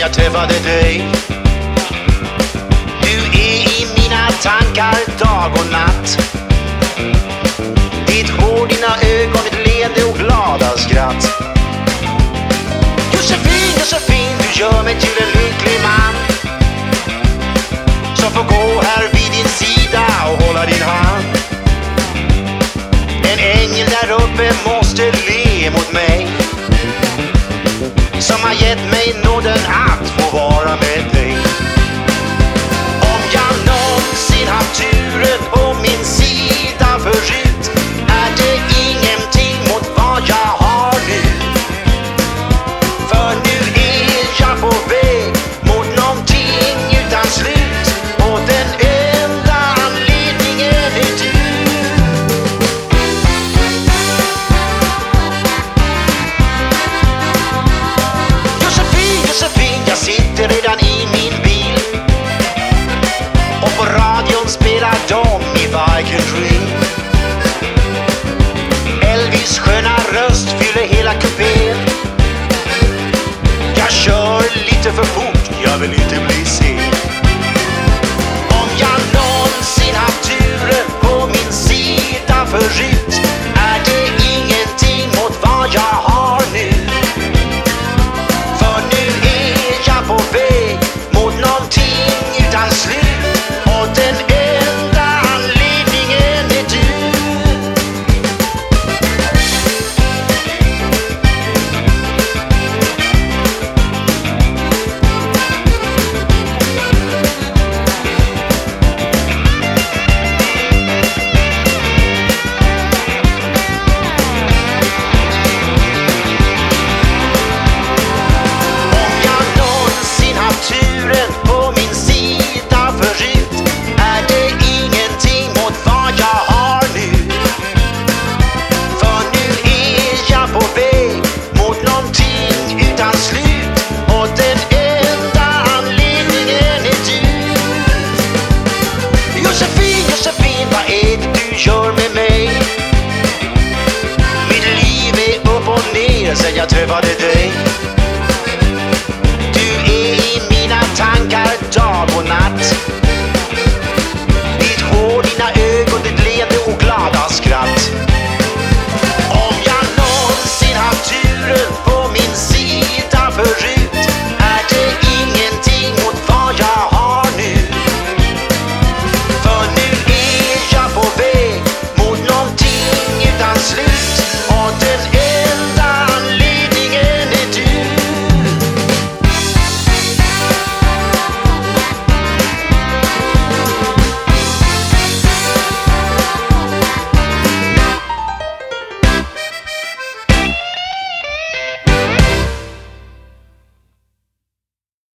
jag träffade dig. Du är i mina tankar dag och natt. Ditt hår, dina ögon, ditt leende och glada skratt. Josefin, du gör mig till en lycklig man som får gå här vid din sida och hålla din hand. En ängel där uppe måste le mot mig, som har gett mig nåden att få vara med dig. Om jag någonsin haft turen på min sida förut, är det ingenting mot vad jag har nu. För nu är jag på väg mot någonting utan slut, och den enda anledningen är du. Josefin, jag sitter redan i min bil, och på radion spelar de If I Can Dream. Elvis sköna röst fyller hela kupén. Jag kör lite för fort, jag vill inte bli sen. Om jag någonsin haft turen på min sida förut, är det ingenting mot vad jag har nu. För nu är jag på väg mot någonting utan slut.